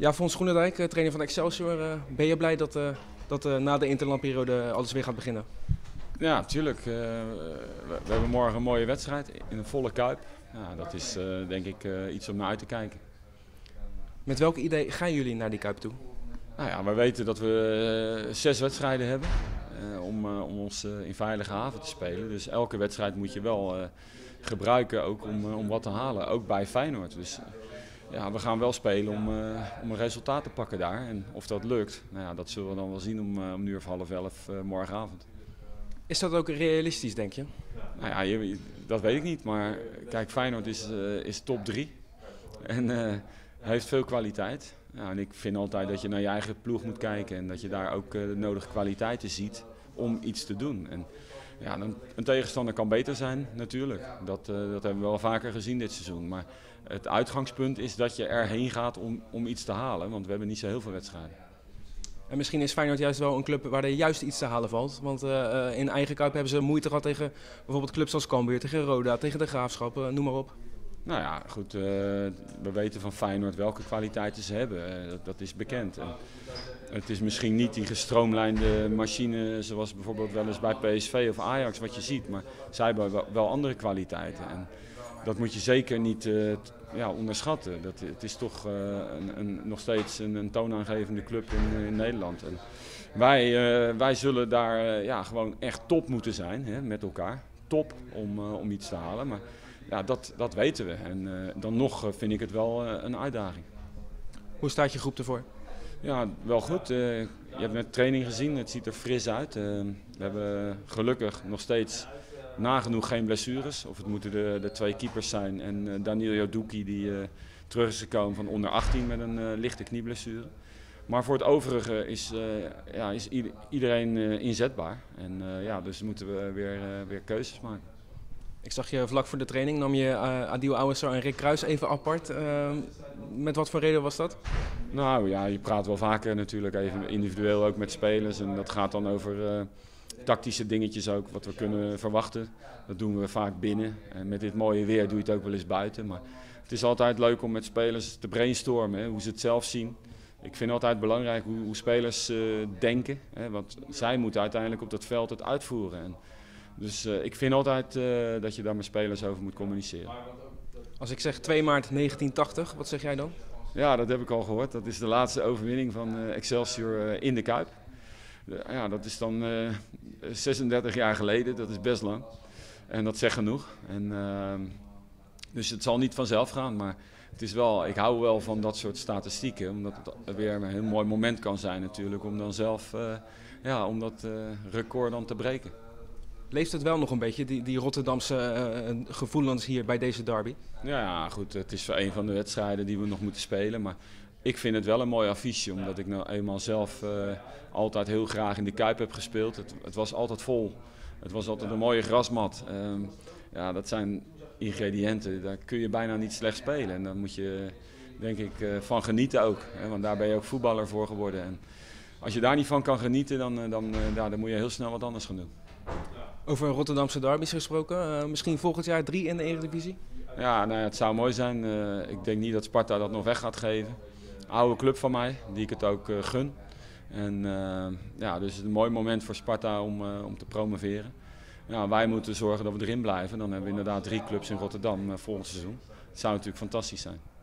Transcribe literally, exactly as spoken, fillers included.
Ja, Fons Groenendijk, eh, trainer van Excelsior. eh, Ben je blij dat, eh, dat eh, na de interlandperiode alles weer gaat beginnen? Ja, tuurlijk. Eh, we, we hebben morgen een mooie wedstrijd in een volle Kuip. Ja, dat is eh, denk ik eh, iets om naar uit te kijken. Met welk idee gaan jullie naar die Kuip toe? Nou ja, we weten dat we eh, zes wedstrijden hebben eh, om, eh, om ons eh, in veilige haven te spelen. Dus elke wedstrijd moet je wel eh, gebruiken ook om, eh, om wat te halen, ook bij Feyenoord. Dus eh, ja, we gaan wel spelen om, uh, om een resultaat te pakken daar. En of dat lukt, nou ja, dat zullen we dan wel zien om, uh, om nu of half elf uh, morgenavond. Is dat ook realistisch, denk je? Nou ja, je, dat weet ik niet. Maar kijk, Feyenoord is, uh, is top drie. En uh, heeft veel kwaliteit. Ja, en ik vind altijd dat je naar je eigen ploeg moet kijken. En dat je daar ook uh, de nodige kwaliteiten ziet om iets te doen. En ja, een, een tegenstander kan beter zijn, natuurlijk. Dat, uh, dat hebben we wel vaker gezien dit seizoen. Maar het uitgangspunt is dat je erheen gaat om, om iets te halen. Want we hebben niet zo heel veel wedstrijden. En misschien is Feyenoord juist wel een club waar er juist iets te halen valt. Want uh, in eigen Kuip hebben ze moeite gehad tegen bijvoorbeeld clubs als Cambuur, tegen Roda, tegen de Graafschap, uh, noem maar op. Nou ja, goed, uh, we weten van Feyenoord welke kwaliteiten ze hebben. Uh, dat, dat is bekend. En het is misschien niet die gestroomlijnde machine zoals bijvoorbeeld wel eens bij P S V of Ajax wat je ziet. Maar zij hebben wel, wel andere kwaliteiten. En dat moet je zeker niet uh, ja, onderschatten. Dat, het is toch uh, een, een, nog steeds een, een toonaangevende club in, in Nederland. En wij, uh, wij zullen daar uh, ja, gewoon echt top moeten zijn, hè, met elkaar. Top om, uh, om iets te halen. Maar ja, dat, dat weten we. En uh, dan nog uh, vind ik het wel uh, een uitdaging. Hoe staat je groep ervoor? Ja, wel goed. Uh, je hebt net training gezien. Het ziet er fris uit. Uh, we hebben gelukkig nog steeds nagenoeg geen blessures. Of het moeten de, de twee keepers zijn en uh, Danilo Doeki die uh, terug is gekomen van onder achttien met een uh, lichte knieblessure. Maar voor het overige is, uh, ja, is iedereen uh, inzetbaar. En uh, ja, dus moeten we weer, uh, weer keuzes maken. Ik zag je vlak voor de training, nam je uh, Adil Ouassar en Rick Kruis even apart. Uh, met wat voor reden was dat? Nou ja, je praat wel vaker natuurlijk even individueel ook met spelers. En dat gaat dan over uh, tactische dingetjes ook, wat we kunnen verwachten. Dat doen we vaak binnen. En met dit mooie weer doe je het ook wel eens buiten. Maar het is altijd leuk om met spelers te brainstormen, hè, hoe ze het zelf zien. Ik vind het altijd belangrijk hoe, hoe spelers uh, denken. Hè, want zij moeten uiteindelijk op dat veld het uitvoeren. En dus uh, ik vind altijd uh, dat je daar met spelers over moet communiceren. Als ik zeg twee maart negentien tachtig, wat zeg jij dan? Ja, dat heb ik al gehoord. Dat is de laatste overwinning van uh, Excelsior uh, in de Kuip. De, ja, dat is dan uh, zesendertig jaar geleden, dat is best lang. En dat zegt genoeg. En, uh, dus het zal niet vanzelf gaan, maar het is wel, ik hou wel van dat soort statistieken. Omdat het weer een heel mooi moment kan zijn natuurlijk om dan zelf uh, ja, om dat uh, record dan te breken. Leeft het wel nog een beetje, die, die Rotterdamse uh, gevoelens hier bij deze derby? Ja, goed, het is een van de wedstrijden die we nog moeten spelen. Maar ik vind het wel een mooi affiche, omdat ik nou eenmaal zelf uh, altijd heel graag in de Kuip heb gespeeld. Het, het was altijd vol. Het was altijd een mooie grasmat. Uh, ja, dat zijn ingrediënten, daar kun je bijna niet slecht spelen. En daar moet je, denk ik, uh, van genieten ook. Hè, want daar ben je ook voetballer voor geworden. En als je daar niet van kan genieten, dan, dan, uh, dan moet je heel snel wat anders gaan doen. Over Rotterdamse derbies gesproken, uh, misschien volgend jaar drie in de Eredivisie? Ja, nou ja, het zou mooi zijn. Uh, ik denk niet dat Sparta dat nog weg gaat geven. Oude club van mij, die ik het ook uh, gun. En uh, ja, dus het is een mooi moment voor Sparta om, uh, om te promoveren. Ja, wij moeten zorgen dat we erin blijven. Dan hebben we inderdaad drie clubs in Rotterdam uh, volgend seizoen. Het zou natuurlijk fantastisch zijn.